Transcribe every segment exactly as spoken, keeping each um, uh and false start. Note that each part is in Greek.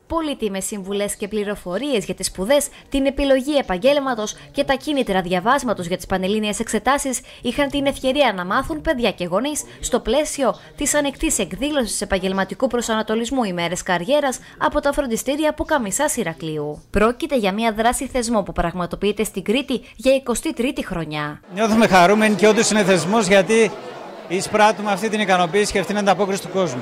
Πολύτιμες συμβουλές και πληροφορίες για τις σπουδές, την επιλογή επαγγέλματος και τα κίνητρα διαβάσματος για τις πανελλήνιες εξετάσεις είχαν την ευκαιρία να μάθουν παιδιά και γονείς στο πλαίσιο της ανοιχτής εκδήλωσης επαγγελματικού προσανατολισμού ημέρες καριέρας από τα φροντιστήρια Πουκαμισάς Ηρακλείου. Πρόκειται για μια δράση θεσμό που πραγματοποιείται στην Κρήτη για εικοστή τρίτη χρονιά. Νιώθουμε χαρούμενοι και όντως είναι θεσμός, γιατί εισπράττουμε αυτή την ικανοποίηση και αυτή την ανταπόκριση του κόσμου.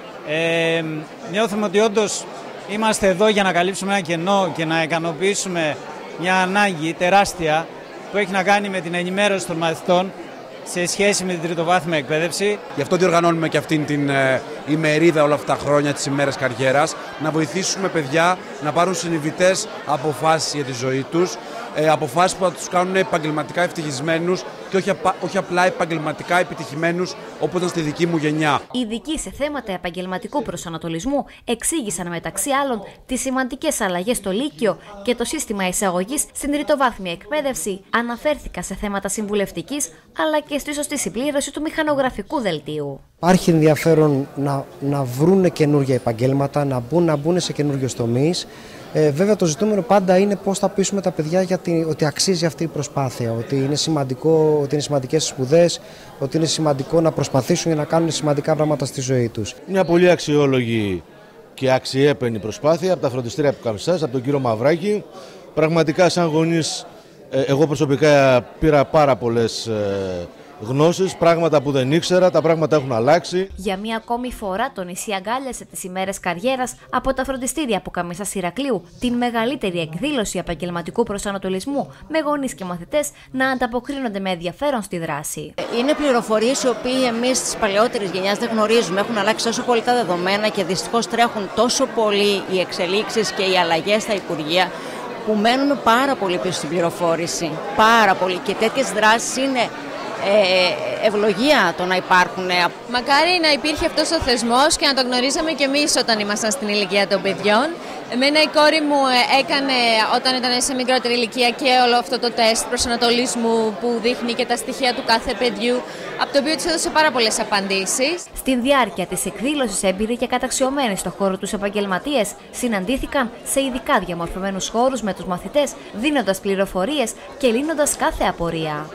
Ε, νιώθουμε ότι όντως είμαστε εδώ για να καλύψουμε ένα κενό και να ικανοποιήσουμε μια ανάγκη τεράστια που έχει να κάνει με την ενημέρωση των μαθητών σε σχέση με την τριτοβάθμια εκπαίδευση. Γι' αυτό διοργανώνουμε και αυτήν την ε, ημερίδα όλα αυτά τα χρόνια, τις ημέρες καριέρας, να βοηθήσουμε παιδιά να πάρουν συνειδητές αποφάσεις για τη ζωή τους, ε, αποφάσεις που θα τους κάνουν επαγγελματικά ευτυχισμένους και όχι, απα, όχι απλά επαγγελματικά επιτυχημένους όπως ήταν στη δική μου γενιά. Οι ειδικοί σε θέματα επαγγελματικού προσανατολισμού εξήγησαν μεταξύ άλλων τις σημαντικές αλλαγές στο Λύκειο και το σύστημα εισαγωγής στην τριτοβάθμια εκπαίδευση, αναφέρθηκαν σε θέματα συμβουλευτικής αλλά και στη σωστή συμπλήρωση του μηχανογραφικού δελτίου. Υπάρχει ενδιαφέρον να, να βρουν καινούργια επαγγέλματα, να μπουν, να μπουν σε καινούργιους τομείς. Ε, βέβαια το ζητούμενο πάντα είναι πώς θα πείσουμε τα παιδιά για την, ότι αξίζει αυτή η προσπάθεια, ότι είναι σημαντικό, ότι είναι σημαντικές οι σπουδές, ότι είναι σημαντικό να προσπαθήσουν για να κάνουν σημαντικά πράγματα στη ζωή τους. Μια πολύ αξιόλογη και αξιέπαινη προσπάθεια από τα φροντιστήρια Πουκαμισάς, από τον κύριο Μαυράκη. Πραγματικά σαν γονείς, εγώ προσωπικά πήρα πάρα πολλές γνώσεις, πράγματα που δεν ήξερα, τα πράγματα έχουν αλλάξει. Για μία ακόμη φορά το νησί αγκάλιασε τις ημέρες καριέρας από τα φροντιστήρια Πουκαμισάς Ηρακλείου, την μεγαλύτερη εκδήλωση επαγγελματικού προσανατολισμού, με γονείς και μαθητές να ανταποκρίνονται με ενδιαφέρον στη δράση. Είναι πληροφορίες οι οποίοι εμείς της παλαιότερης γενιάς δεν γνωρίζουμε. Έχουν αλλάξει τόσο πολύ τα δεδομένα και δυστυχώς τρέχουν τόσο πολύ οι εξελίξεις και οι αλλαγές στα Υπουργεία, που μένουμε πάρα πολύ πίσω στην πληροφόρηση. Πάρα πολύ. Και τέτοιες δράσεις είναι Ε, ευλογία το να υπάρχουν. Μακάρι να υπήρχε αυτός ο θεσμός και να το γνωρίζαμε κι εμείς όταν ήμασταν στην ηλικία των παιδιών. Εμένα η κόρη μου έκανε όταν ήταν σε μικρότερη ηλικία και όλο αυτό το τεστ προσανατολισμού που δείχνει και τα στοιχεία του κάθε παιδιού, από το οποίο της έδωσε πάρα πολλές απαντήσεις. Στη διάρκεια της εκδήλωσης, έμπειροι και καταξιωμένοι στον χώρο τους επαγγελματίες συναντήθηκαν σε ειδικά διαμορφωμένους χώρους με τους μαθητές, δίνοντας πληροφορίες και λύνοντας κάθε απορία.